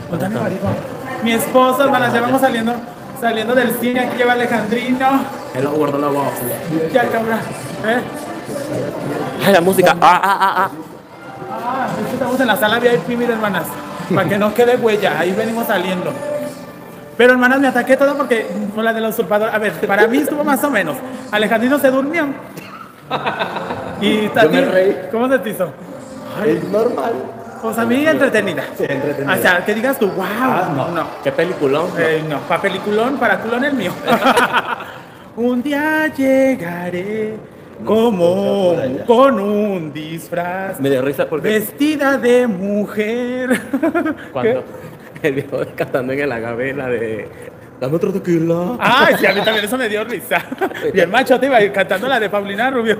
Conta mi marido. Mi esposo, hermanas, ya vamos saliendo del cine. Aquí lleva Alejandrino. Él lo guardó la voz. Ya, cabrón. Ay, la música. Es que estamos en la sala VIP, miren, hermanas. Para que no quede huella. Ahí venimos saliendo. Pero, hermanas, me ataqué todo porque con la de la usurpadora. A ver, para mí estuvo más o menos. Alejandrino se durmió. Y Tati, Yo me reí. ¿cómo se te hizo? Es normal. Pues a mí entretenida. Sí, entretenida. O sea, que digas tú, wow. No. ¿Qué peliculón? No, para peliculón, para culón el mío. Un día llegaré como con un disfraz. Me dio risa porque Vestida de mujer. cuando el viejo cantando en el agave la de dame otro tequila. Ay, sí, a mí también eso me dio risa. Y el macho te iba cantando la de Paulina Rubio.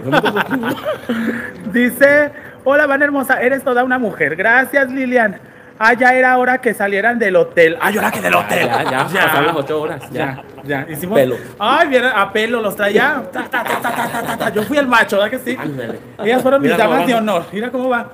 Dice, hola, Van hermosa, eres toda una mujer. Gracias, Lilian. Ah, ya era hora que salieran del hotel. Ay, ahora que del hotel. Ya, pasaron las 8 horas. Ya. Hicimos. Pelo. Ay, bien, a pelo los traía. Ta. Yo fui el macho, ¿verdad que sí? Ándale. Ellas fueron mis Mira cómo damas de va. honor. Mira cómo va.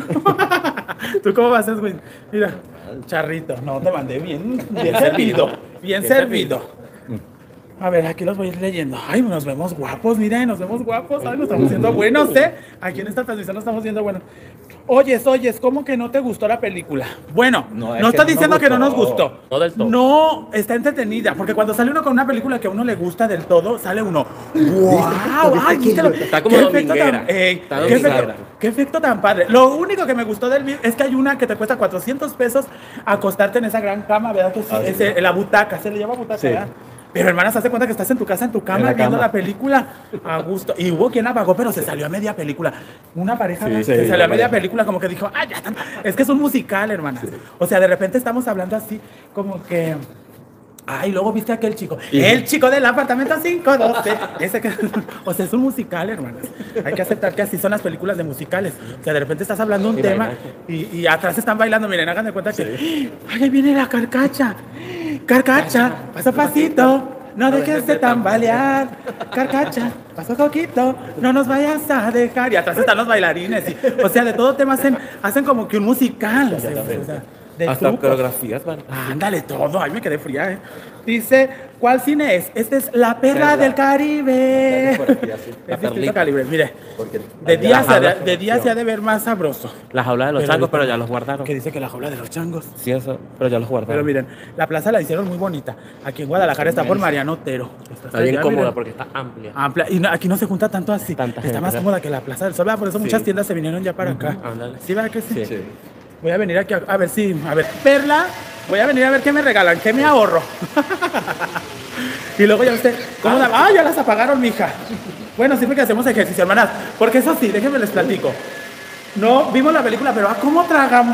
¿Tú cómo vas, Edwin? Mira. Charrito. No, te mandé bien servido. Bien servido. A ver, aquí los voy a ir leyendo. Ay, nos vemos guapos, miren, nos vemos guapos. Ay, nos estamos viendo buenos, ¿eh? Aquí en esta transmisión nos estamos viendo buenos. Oyes, ¿cómo que no te gustó la película? Bueno, No, no es que estoy no diciendo nos que no nos gustó. gustó. No del todo. No, está entretenida. Porque cuando sale uno con una película que a uno le gusta del todo, sale uno. ¡Wow! ¡Ay, quítalo! Está como ¡Qué efecto dominguera. tan- Está qué dominguera. efecto- qué efecto tan padre! Lo único que me gustó del video es que hay una que te cuesta 400 pesos acostarte en esa gran cama, ¿verdad? Que sí, Ah, sí. la butaca, se le llama butaca, Sí. ¿verdad? Pero hermanas, hace cuenta que estás en tu casa, en tu En cama, la viendo cama. la película a gusto. Y hubo quien apagó, pero se salió a media película. Una pareja Sí, se sí, salió la a media pareja. película, como que dijo, ¡ay, ya está! Es que es un musical, hermanas. O sea, de repente estamos hablando así, como que. Ay, luego viste a aquel chico. Y- El chico del apartamento 512. Ese que. O sea, es un musical, hermanas. Hay que aceptar que así son las películas de musicales. O sea, de repente estás hablando un Y tema bailan. y atrás están bailando. Miren, hagan de cuenta que. ¡Ay, ahí viene la carcacha! ¡Carcacha! Paso a pasito. No dejes de tambalear, carcacha, paso coquito, no nos vayas a dejar. Y atrás están los bailarines. O sea, de todo tema hacen como que un musical. O sea, de Hasta trucos. coreografías, man. Ándale todo, ay me quedé fría, Dice, ¿cuál cine es? Este es La Perla del Caribe. Por aquí, así. La Es distinto perlita. Caribe, mire. Porque De día, jaula. de día se ha de ver más sabroso. La jaula de los Pero changos, ahorita- pero ya los guardaron. Que dice que la jaula de los changos. Sí, eso, pero ya los guardaron. Pero miren, la plaza la hicieron muy bonita. Aquí en Guadalajara está por Mariano Otero. Está bien allá, cómoda miren. porque está amplia. Amplia. Y aquí no se junta tanto así. Tanta Está gente, más ¿verdad? cómoda que la Plaza del Sol. ¿Verdad? Por eso muchas tiendas se vinieron ya para acá. ándale. ¿Sí, verdad que sí? Sí. Voy a venir aquí a ver si. A ver, Perla, voy a venir a ver qué me regalan, qué me ahorro. Y luego ya usted, ¿cómo la? ¡Ah, ya las apagaron, mija! Bueno, siempre que hacemos ejercicio, hermanas. Porque eso sí, déjenme les platico. No vimos la película, pero ¿cómo tragamos?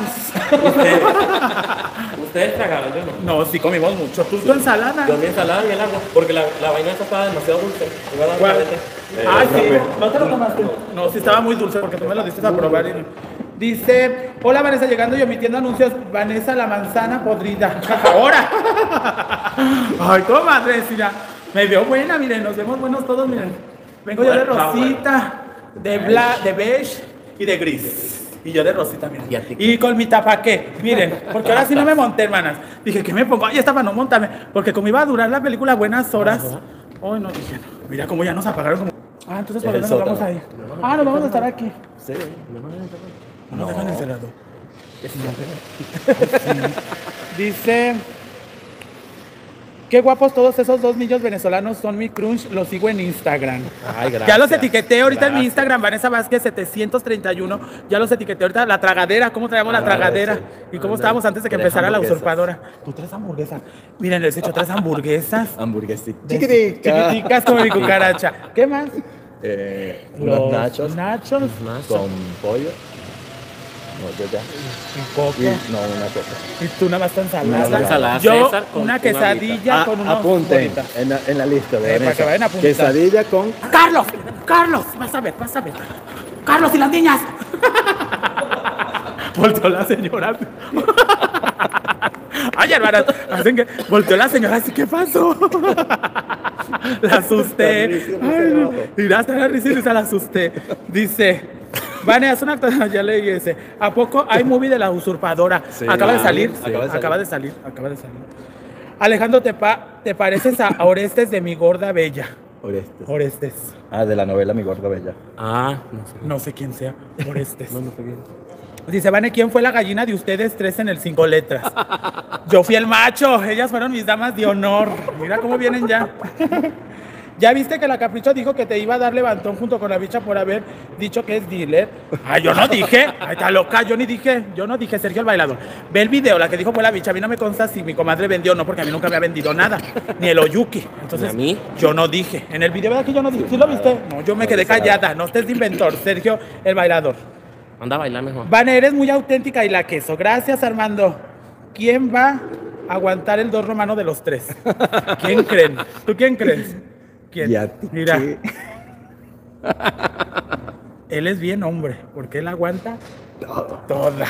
Ustedes tragaron, yo no. No, sí comimos mucho. ¿Tú tu ensalada? Yo mi ensalada y el agua, porque la vaina esa estaba demasiado dulce. Iba a dar ¿Cuál? diabetes. Ay, sí. ¿No te lo tomaste? No, sí estaba muy dulce porque tú me lo diste a probar. Dice, hola Vanessa, llegando y omitiendo anuncios. Vanessa, la manzana podrida. ¡Ahora! Ay, comadre, sí, ya. Me veo buena, miren, nos vemos buenos todos, miren. Vengo yo de rosita, de beige y de gris. Y yo de rosita, miren. ¿Y a ti? Y con mi tapaqué, miren, porque ahora sí no me monté, hermanas. Dije, ¿qué me pongo? Ay, estaba, no montarme. Porque como iba a durar la película buenas horas. Hoy no dije, no. Mira cómo ya nos apagaron como. Ah, entonces ¿por Es dónde el nos vamos a ir? Ah, nos vamos a estar aquí. Sí. No nos dejan encerrado. Dice, qué guapos todos esos 2 niños venezolanos son mi crunch, los sigo en Instagram. Ay, gracias. Ya los etiqueté ahorita en mi Gracias. Instagram, Vanessa Vázquez 731. Ya los etiqueté ahorita, la tragadera, ¿cómo traíamos la tragadera? sí. ¿Y cómo estábamos antes de que Tres empezara la hamburguesas. usurpadora? Tú 3 hamburguesas. Miren, les he hecho 3 hamburguesas. Hamburguesita. Chiquiticas como mi cucaracha. ¿Qué más? Unos nachos Nachos. con pollo. No, yo ya. Coco. Y, no, una cosa. Y tú nada más tu ensalada. Una ensalada Yo César con una una quesadilla con unos apunten bolitas. en la lista de Para que Vanessa. vayan apuntando. Quesadilla con ¡Carlos! ¡Carlos! Vas a ver, vas a ver. ¡Carlos y las niñas! Volteó la señora. Ay, hermanas, hacen que. Volteó la señora así, ¿qué pasó? La asusté. Está risa, Ay, no. mira, hasta la risa y risa la asusté. Dice. Vane, haz una actuación, ya leí ese. ¿A poco hay movie de la usurpadora? Sí, acaba de salir, sí, acaba de salir. Alejandro, ¿te pareces a Orestes de Mi Gorda Bella? Orestes. Ah, de la novela Mi Gorda Bella. Ah, no sé. No sé quién sea, Orestes. No sé bien. Dice, Vane, ¿quién fue la gallina de ustedes tres en el 5 letras? Yo fui el macho, ellas fueron mis damas de honor. Mira cómo vienen ya. ¿Ya viste que la Capricho dijo que te iba a dar levantón junto con la bicha por haber dicho que es dealer? Ay, yo no dije. Ay, está loca, yo no dije, Sergio el bailador. Ve el video, la que dijo fue la bicha. A mí no me consta si mi comadre vendió o no, porque a mí nunca me ha vendido nada. Ni el Oyuki. Entonces, ¿A mí? yo no dije. En el video, ¿verdad que yo no dije? ¿Sí lo viste? No, yo me quedé callada. No estés de inventor, Sergio el bailador. Anda a bailar mejor. Vane, eres muy auténtica y la queso. Gracias, Armando. ¿Quién va a aguantar el 2 romano de los 3? ¿Quién creen? ¿Tú quién crees? ¿Quién? Ya, Mira. ¿qué? Él es bien hombre, porque él aguanta toda.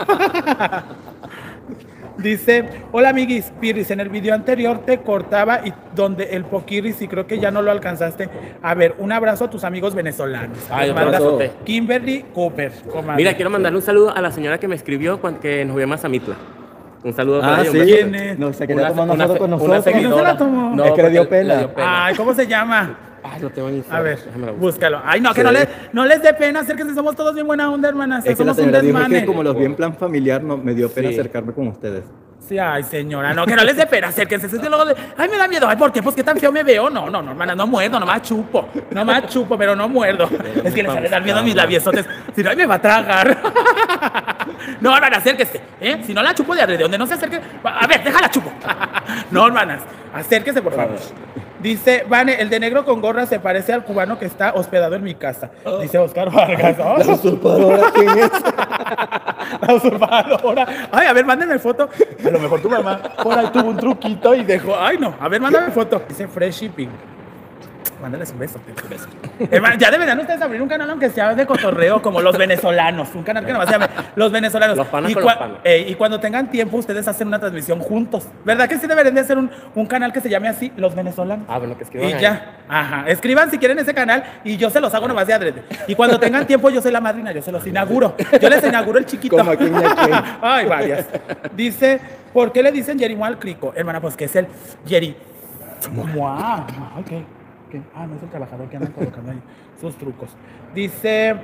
Dice, hola amiguis, Pirris, en el video anterior te cortaba y donde el Poquiris y creo que ya no lo alcanzaste. A ver, un abrazo a tus amigos venezolanos. Ay, Les manda abrazote. Kimberly Cooper. Comadre. Mira, quiero mandarle un saludo a la señora que me escribió que nos vio en Mazamitla. Un saludo para Ah, ella. sí. un beso. ¿Quién es? No, se quería tomar una foto con una nosotros. seguidora. ¿No se la tomó? Es que le dio porque pena. Ay, ¿cómo se llama? Ay, lo tengo en Instagram. A ver, Déjame la buscar. búscalo. Ay, no, que Sí. no les dé pena, acérquense, somos todos bien buena onda, hermanas. Es que la Somos un señora dijo desmane. que como los vi en plan familiar, no, me dio pena Sí. acercarme con ustedes. Sí, ay, señora, no, que no les dé pena, acérquense. Es que luego ay, me da miedo. Ay, ¿por qué? Pues qué tan feo me veo. No, hermana, no muerdo, nomás chupo. Nomás chupo, pero no muerdo. Es que les sale dar miedo a mis labiosotes. Si no, ay, me va a tragar. No, hermana, acérquese. Si no la chupo de alrededor, donde no se acerque. A ver, déjala chupo. No, hermanas, acérquese, por favor. Dice, Vane, el de negro con gorra se parece al cubano que está hospedado en mi casa. Dice Oscar Vargas. Oh. La usurpadora, ¿quién es? La usurpadora. Ay, a ver, mándenme foto. A lo mejor tu mamá por ahí tuvo un truquito y dejó. Ay, no. A ver, mándame foto. Dice Fresh Shipping. Mándales un beso. Hermano, ya deberían ustedes abrir un canal aunque sea de cotorreo como los venezolanos. Un canal que nomás se llame Los Venezolanos. Los panas y, con los panas. y cuando tengan tiempo ustedes hacen una transmisión juntos. ¿Verdad que sí deberían de hacer un canal que se llame así, Los Venezolanos? Ah, bueno, que escriban Y ahí. ya, ajá, escriban si quieren ese canal y yo se los hago nomás de adrede. Y cuando tengan tiempo yo soy la madrina, yo se los inauguro. Yo les inauguro el chiquito. Como aquí y aquí. Ay, varias. Dice, ¿por qué le dicen Jerimo al crico? Hermana, pues que es el Jeri. Mua. Ay, ¿qué? Ah, no es el trabajador que andan colocando ahí sus trucos. Dice...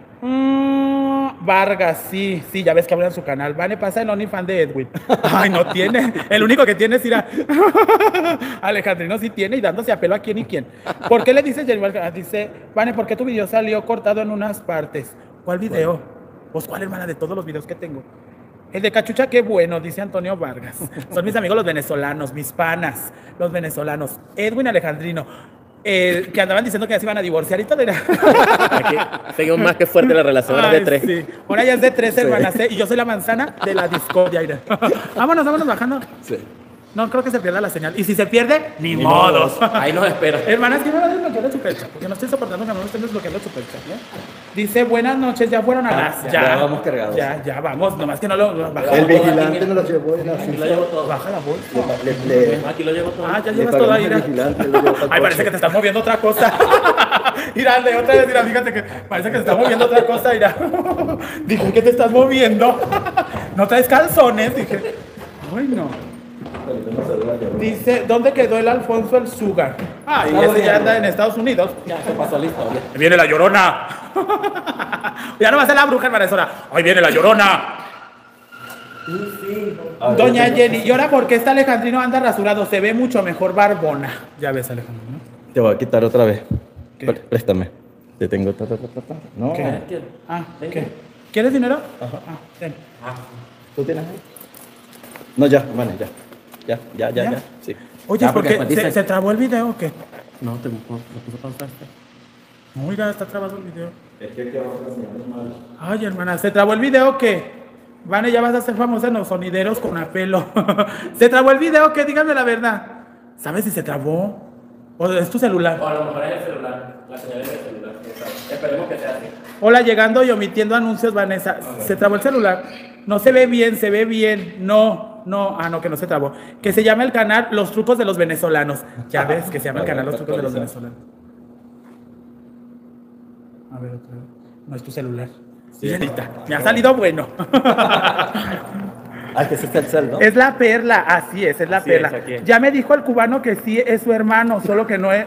Vargas, sí, ya ves que hablan en su canal. Vane, pasa el OnlyFans de Edwin. Ay, no tiene. El único que tiene es ir a... Alejandrino sí tiene y dándose a pelo a quién y quién. ¿Por qué le dices Jerry? Dice, Vane, ¿por qué tu video salió cortado en unas partes? ¿Cuál video? Pues, ¿cuál, hermana, de todos los videos que tengo? El de Cachucha, qué bueno, dice Antonio Vargas. Son mis amigos los venezolanos, mis panas, los venezolanos. Edwin Alejandrino. Que andaban diciendo que ya se iban a divorciar y todo era. Aquí seguimos más que fuerte la relación, ahora es de 3. Sí. Ahora ya es de 3 hermanas, y yo soy la manzana de la discordia. Mira. Vámonos bajando. Sí. No creo que se pierda la señal. Y si se pierde, ni modos. Ahí nos espera. Hermanas, ¿quién me va a desbloquear el superchat? Porque no estoy soportando que no me estén desbloqueando el superchat. Dice, buenas noches, ya fueron a las. ya vamos cargados. Ya vamos, nomás que no lo bajamos. El vigilante nos lo llevó en la Aquí lo llevo todo. Baja la bolsa. Aquí lo llevo todo. Ah, ya Le llevas toda pagamos ira. al vigilante, lo llevó para Ay, el parece coche. que te estás moviendo otra cosa. Mira, de otra vez, mira, fíjate que parece que te estás moviendo otra cosa, mira. Dije que te estás moviendo. No traes calzones, dije. Ay, no. Dice, ¿dónde quedó el Alfonso el Sugar? Ah, y ese ya anda en Estados Unidos. Ya se pasó la historia. Viene la Llorona. Ya no va a ser la bruja, hermana, es hora. Hoy viene la Llorona. Doña Jenny, ¿y ahora por qué este Alejandrino anda rasurado? Se ve mucho mejor barbona. Ya ves, Alejandro, ¿no? Te voy a quitar otra vez. ¿Qué? Préstame. Te tengo. No. ¿Qué? ¿Qué? ¿Quieres dinero? Ajá. Ah, ten. ¿Tú tienes ahí? No, ya, vale, ya. Ya. Sí. Oye, Ya, ¿por porque qué? después dice- ¿Se trabó el video o qué? No, te lo puse a pausar. No, mira, está trabado el video. Ay, hermana, ¿se trabó el video o qué? Vane, ya vas a ser famosa en los sonideros con apelo. ¿Se trabó el video o qué? Díganme la verdad. ¿Sabes si se trabó? ¿O es tu celular? O a lo mejor es el celular. La señal es el celular. Esperemos que sea así. Hola, llegando y omitiendo anuncios, Vanessa. ¿Se trabó el celular? No se ve bien, se ve bien. No, que no se trabó. Que se llama el canal Los Trucos de los Venezolanos. Ya ves que se llama el canal Los Trucos de los Venezolanos. A ver, otra vez. No es tu celular. Sí. Señorita, me ha salido bueno. Ah, que ese es el cel, ¿no? Es la perla, así es la Así perla. es, aquí es. Ya me dijo el cubano que sí es su hermano, solo que no es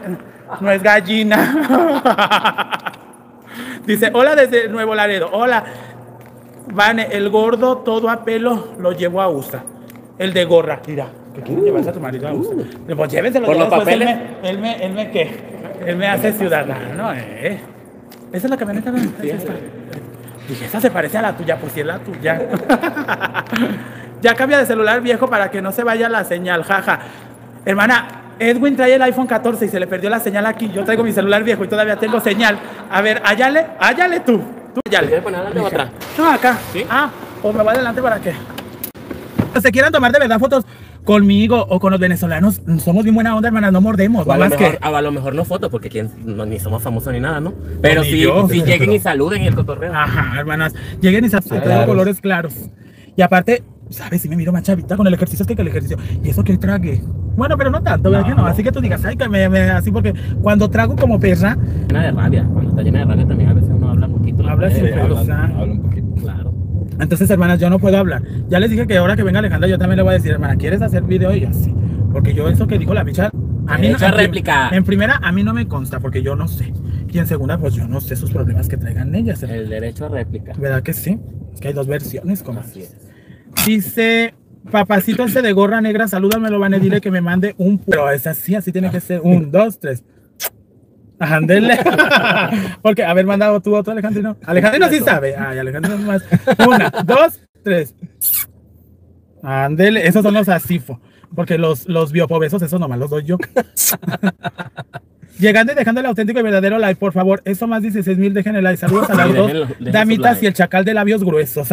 gallina. Dice, hola desde Nuevo Laredo. Hola. Vane, el gordo todo a pelo lo llevó a USA. El de gorra, mira, que quiere llevarse a tu marido a USA. Pues llévenselo. ¿Por ya los después papeles? Él me ¿qué? Él me hace ciudadano, Esa es la camioneta, ¿no? Sí, Esa. Dije, esa se parece a la tuya, pues si es la tuya. Ya cambia de celular viejo para que no se vaya la señal, jaja. Hermana, Edwin trae el iPhone 14 y se le perdió la señal aquí. Yo traigo mi celular viejo y todavía tengo señal. A ver, hállale tú. Tú hállale. ¿Quieres poner adelante o atrás? No, acá. ¿Sí? Ah, pues me voy adelante para qué. Se quieran tomar de verdad fotos conmigo o con los venezolanos, somos bien buena onda, hermanas, no mordemos. O a, No lo más mejor, que. a lo mejor no fotos, porque ni somos famosos ni nada, ¿no? Pero Ni sí, yo. si lleguen y saluden y el cotorreo. Ajá, hermanas, lleguen y se traigo claro. colores claros. Y aparte, ¿sabes? Si me miro más chavita con el ejercicio, es que el ejercicio. Y eso que hoy tragué. Bueno, pero no tanto, ¿verdad que no? Así que tú digas, ay, que así, porque cuando trago como perra, Llena de rabia. Cuando está llena de rabia también a veces uno habla poquito. Habla sin habla pensar. un poquito. Claro. entonces, hermanas, yo no puedo hablar. Ya les dije que ahora que venga Alejandra, yo también le voy a decir, hermana, ¿quieres hacer video? Y así. Porque yo eso que dijo la bicha, a mí Derecho a réplica. En primera, a mí no me consta, porque yo no sé. Y en segunda, pues yo no sé sus problemas que traigan ellas. El derecho a réplica. ¿Verdad que sí? Es que hay dos versiones, como Así es. Dice, papacito ese de gorra negra, salúdamelo, van a dile que me mande un... Pero es así tiene que ser. 1, 2, 3. Ándele. Porque, haber mandado tú otro, Alejandrino. Alejandrino sí sabe. Ay, Alejandrino es más. 1, 2, 3. Ándele. Esos son los asifo. Porque los biopobesos, esos nomás los doy yo. Llegando y dejando el auténtico y verdadero like, por favor. Eso más 16,000, dejen el like. Saludos a las dos dejen damitas su like. y el chacal de labios gruesos.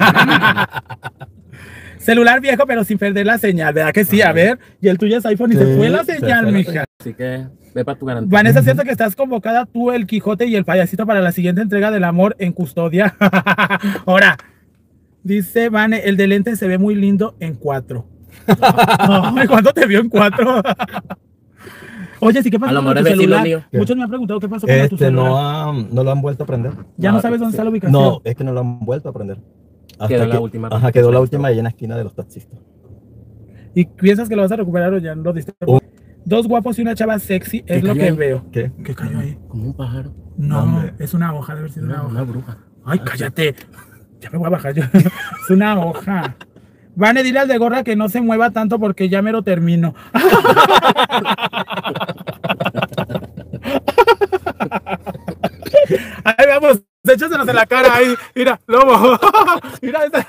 Celular viejo, pero sin perder la señal, ¿verdad que sí? A ver, y el tuyo es iPhone y se fue la se señal, fue la mija. Así que ve para tu garantía. Vanessa, ¿cierto que estás convocada tú, el Quijote y el payasito para la siguiente entrega del amor en custodia? Ahora, dice Vane, el de lente se ve muy lindo en 4. Ay, ¿cuándo te vio en 4? Oye, sí, ¿qué A pasó lo con mejor tu es vecino celular? mío. Muchos me han preguntado qué pasó con tu celular. No lo han vuelto a prender. Ya no sabes dónde está la ubicación. No, es que no lo han vuelto a prender. Quedó la última. Ajá, quedó la última ahí en la esquina de los taxistas. ¿Y piensas que lo vas a recuperar o ya lo diste? Dos guapos y una chava sexy es ¿Qué lo cayó que ahí? veo. ¿Qué? ¿Qué cayó ahí? Como un pájaro. No, Hombre. es una hoja, debe ser una hoja. Una bruja. Ay, cállate. Ya me voy a bajar yo. Es una hoja. Vane, dile al de gorra que no se mueva tanto porque ya me lo termino. Ahí vamos, échaselos en la cara ahí. Mira, lobo. Mira esa.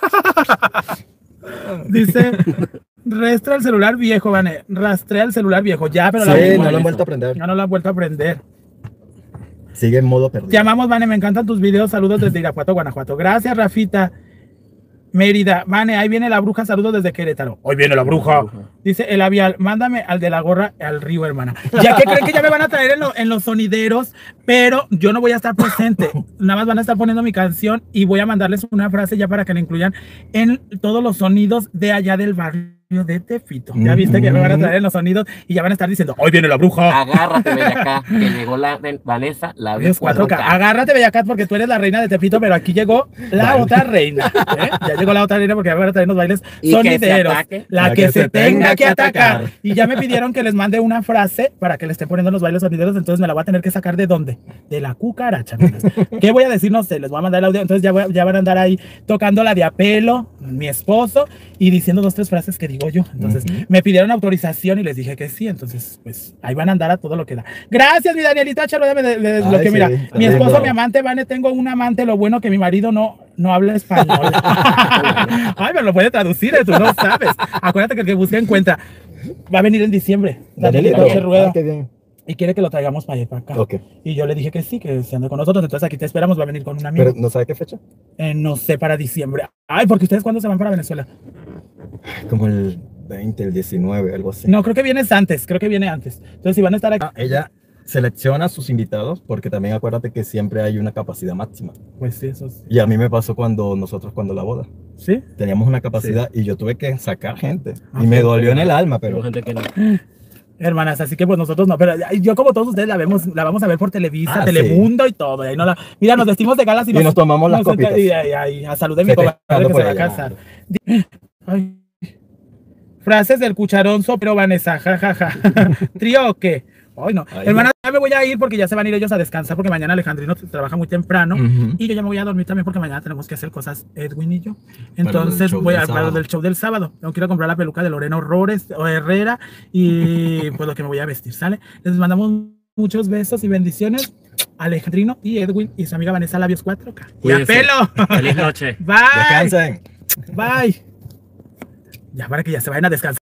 Dice, rastrea el celular viejo, Vane. Rastrea el celular viejo. Ya, pero Sí, no lo han vuelto a prender. ya no lo han vuelto a prender. Sigue en modo perdido. Te amamos, Vane, me encantan tus videos. Saludos desde Irapuato, Guanajuato. Gracias, Rafita. Mérida, Vane, ahí viene la bruja. Saludos desde Querétaro. Hoy viene la bruja. Dice el labial, mándame al de la gorra al río, hermana. Ya que creen que ya me van a traer en los sonideros, pero yo no voy a estar presente. Nada más van a estar poniendo mi canción y voy a mandarles una frase ya para que la incluyan en todos los sonidos de allá del barrio de Tepito. Ya viste que me van a traer en los sonidos y ya van a estar diciendo, hoy viene la bruja. Agárrate, Bellacá, que llegó la Vanessa, la Dios, 4K. 4K. Agárrate, Bellacat, porque tú eres la reina de Tepito, pero aquí llegó la otra reina. ¿Eh? Ya llegó la otra reina porque ya van a traer unos bailes Y que se sonideros. ataque. La que se tenga que atacar. Y ya me pidieron que les mande una frase para que le estén poniendo los bailes sonideros, entonces me la voy a tener que sacar ¿de dónde? De la cucaracha. ¿Qué voy a decir? No sé, les voy a mandar el audio. Entonces ya van a andar ahí tocando la de apelo, mi esposo, y diciendo 2, 3 frases que digo yo. Entonces me pidieron autorización y les dije que sí. Entonces, pues ahí van a andar a todo lo que da. Gracias, mi Danielita Charo, ya me desbloqueé. Ay, Mira, sí, mi está esposo, lindo. mi amante, Vane, tengo un amante, lo bueno que mi marido no habla español. Ay, pero lo puede traducir, tú no sabes. Acuérdate que el que busca encuentra. Va a venir en diciembre. Danielito. Danielito Rueda. Ah, qué bien. Y quiere que lo traigamos para allá, para acá. Ok. Y yo le dije que sí, que se ande con nosotros. Entonces aquí te esperamos, va a venir con un amigo. Pero ¿no sabe qué fecha? No sé, para diciembre. Ay, porque ustedes cuándo se van para Venezuela. Como el 20, el 19, algo así. No, creo que vienes antes, creo que viene antes. Entonces si van a estar aquí, Ella selecciona a sus invitados porque también acuérdate que siempre hay una capacidad máxima. pues sí, eso sí. Y a mí me pasó cuando la boda. ¿Sí? Teníamos una capacidad y yo tuve que sacar gente. Ah, Y me sí. dolió en el alma, Pero pero gente que no. Hermanas, así que pues nosotros no, pero yo como todos ustedes la vamos a ver por Televisa, Telemundo y todo. Y ahí mira, nos vestimos de galas y nos tomamos las copitas. Y a salud de mi comadre que se va a casar. Ay. Frases del cucharón pero Vanessa, jajaja. ¿Trío o qué? Ay, no. Ay, hermana, ya me voy a ir porque ya se van a ir ellos a descansar porque mañana Alejandrino trabaja muy temprano y yo ya me voy a dormir también porque mañana tenemos que hacer cosas Edwin y yo. Entonces voy a hablar del show del sábado. Tengo que ir a comprar la peluca de Lorena Herrera y pues lo que me voy a vestir, ¿sale? Les mandamos muchos besos y bendiciones. Alejandrino y Edwin y su amiga Vanessa Labios 4K. ¡Y a pelo! ¡Feliz noche! Bye. Descansen. Bye. Ya para que ya se vayan a descansar.